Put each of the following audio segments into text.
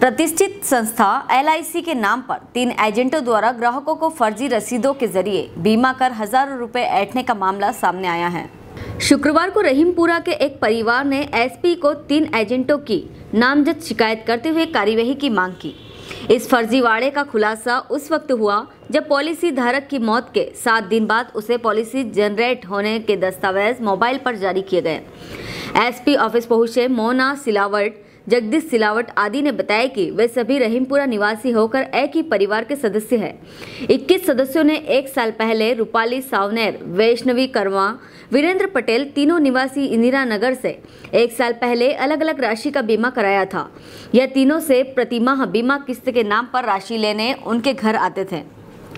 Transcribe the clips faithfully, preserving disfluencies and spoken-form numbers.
प्रतिष्ठित संस्था L I सी के नाम पर तीन एजेंटों द्वारा ग्राहकों को फर्जी रसीदों के जरिए बीमा कर हजारों रुपए ऐंठने का मामला सामने आया है। शुक्रवार को रहीमपुरा के एक परिवार ने एस पी को तीन एजेंटों की नामजद शिकायत करते हुए कार्यवाही की मांग की। इस फर्जीवाड़े का खुलासा उस वक्त हुआ जब पॉलिसी धारक की मौत के सात दिन बाद उसे पॉलिसी जनरेट होने के दस्तावेज मोबाइल पर जारी किए गए। एस पी ऑफिस पहुंचे मोना सिलावट, जगदीश सिलावट आदि ने बताया कि वे सभी रहीमपुरा निवासी होकर एक ही परिवार के सदस्य हैं। इक्कीस सदस्यों ने एक साल पहले रूपाली सावनेर, वैष्णवी कर्मा, वीरेंद्र पटेल तीनों निवासी इंदिरा नगर से एक साल पहले अलग अलग राशि का बीमा कराया था। यह तीनों से प्रतिमाह बीमा किस्त के नाम पर राशि लेने उनके घर आते थे।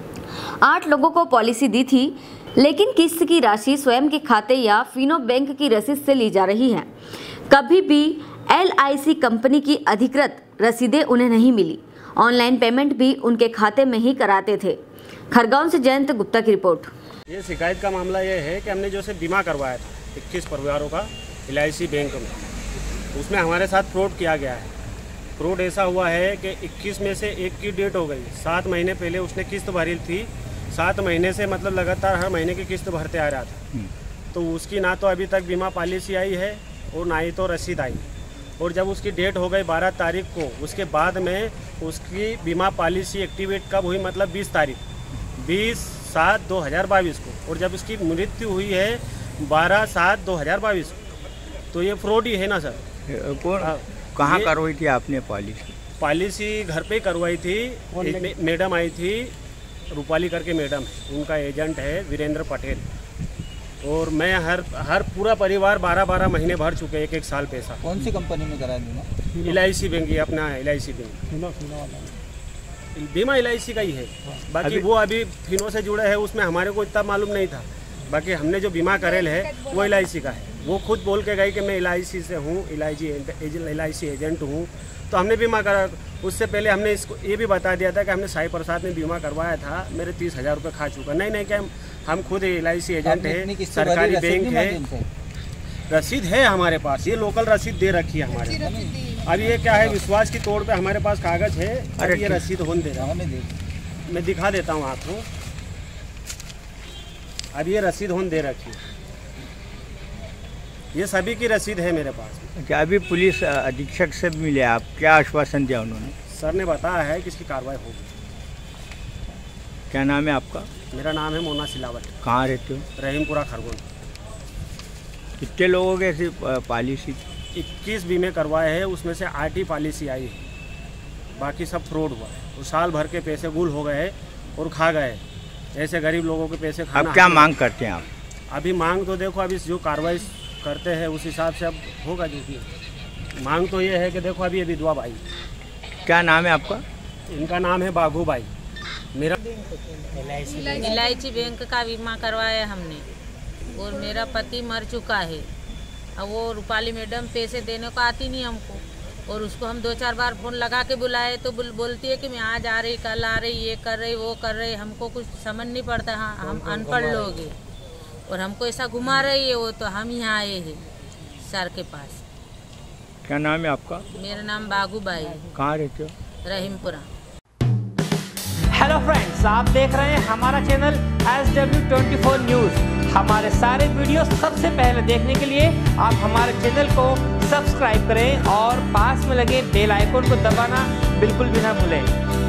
आठ लोगों को पॉलिसी दी थी, लेकिन किस्त की राशि स्वयं के खाते या फिनो बैंक की रसीद से ली जा रही है। कभी भी एल आई सी कंपनी की अधिकृत रसीदें उन्हें नहीं मिली। ऑनलाइन पेमेंट भी उनके खाते में ही कराते थे। खरगोन से जयंत गुप्ता की रिपोर्ट। ये शिकायत का मामला ये है कि हमने जो से बीमा करवाया था इक्कीस परिवारों का एल आई सी बैंक में, उसमें हमारे साथ फ्रॉड किया गया है। फ्रॉड ऐसा हुआ है कि इक्कीस में से एक की डेट हो गई। सात महीने पहले उसने किस्त भरी थी। सात महीने से मतलब लगातार हर महीने की किस्त भरते आ रहा था, तो उसकी ना तो अभी तक बीमा पॉलिसी आई है और ना ही तो रसीद आई। और जब उसकी डेट हो गई बारह तारीख को, उसके बाद में उसकी बीमा पॉलिसी एक्टिवेट कब हुई, मतलब बीस तारीख बीस सात दो हज़ार बाईस को, और जब उसकी मृत्यु हुई है बारह सात दो हज़ार बाईस को। तो ये फ्रॉड ही है ना सर। कौन कहाँ करवाई थी आपने पॉलिसी? पॉलिसी घर पे करवाई थी। एक मैडम आई थी, रूपाली करके मैडम, उनका एजेंट है वीरेंद्र पटेल। और मैं हर हर पूरा परिवार बारह बारह महीने भर चुके, एक एक साल पैसा। कौन सी कंपनी में कराया बीमा? एल आई सी बैंक, ये अपना एल आई सी बैंक बीमा एल आई सी का ही है। बाकी वो अभी फिनो से जुड़े हैं, उसमें हमारे को इतना मालूम नहीं था। बाकी हमने जो बीमा करेल है वो एल आई सी का है। वो खुद बोल के गई कि मैं एल आई सी से हूँ, एल आई सी एजेंट हूँ, तो हमने बीमा करा। उससे पहले हमने इसको ये भी बता दिया था कि हमने साई प्रसाद में बीमा करवाया था, मेरे तीस हज़ार रुपये खा चुका। नहीं नहीं, क्या हम खुद एल आई सी एजेंट है, सरकारी बैंक है, रसीद है हमारे पास। ये लोकल रसीद दे रखी है हमारे। अब ये क्या है, विश्वास की तौर पे हमारे पास कागज है। अरे ये रसीद होने दे रहा, मैं दिखा देता हूँ आपको। अब ये रसीद होने दे रखी है, ये सभी की रसीद है मेरे पास। क्या अभी पुलिस अधीक्षक से मिले आप, क्या आश्वासन दिया उन्होंने? सर ने बताया है कि इसकी कार्रवाई होगी। क्या नाम है आपका? मेरा नाम है मोना सिलावट। कहाँ रहते हो? रहीमपुरा खरगोन। कितने लोगों की ऐसी पॉलिसी? इक्कीस बीमे करवाए हैं, उसमें से आठ ही पॉलिसी आई है, बाकी सब फ्रॉड हुआ है। वो साल भर के पैसे गुल हो गए और खा गए। ऐसे गरीब लोगों के पैसे खाना। अब क्या मांग करते हैं आप? अभी मांग तो देखो, अभी जो कार्रवाई करते हैं उस हिसाब से अब होगा। जो कि मांग तो ये है कि देखो, अभी ये विधवा भाई। क्या नाम है आपका? इनका नाम है बाघू भाई। मेरा एल आई सी बैंक का बीमा करवाया हमने, और मेरा पति मर चुका है। अब वो रूपाली मैडम पैसे देने को आती नहीं हमको, और उसको हम दो चार बार फ़ोन लगा के बुलाए तो बोलती है कि मैं आज आ रही, कल आ रही, ये कर रही, वो कर रही। हमको कुछ समझ नहीं पड़ता। हाँ, हम अनपढ़ लोग हैं और हमको ऐसा घुमा रही है वो, तो हम यहाँ आए हैं सर के पास। क्या नाम है आपका? मेरा नाम बागू बाई है। कहाँ रहते हो? रहीमपुरा। हेलो फ्रेंड्स, आप देख रहे हैं हमारा channel S W twenty four news. हमारे सारे वीडियो सबसे पहले देखने के लिए आप हमारे चैनल को सब्सक्राइब करें और पास में लगे बेल आइकन को दबाना बिल्कुल भी ना भूलें।